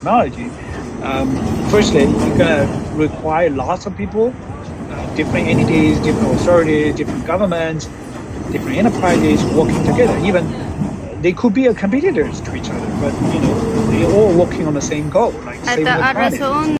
technology. Firstly, you're gonna require lots of people, different entities, different authorities, different governments, different enterprises working together. Even they could be competitors to each other, but they're all working on the same goal, like saving the planet.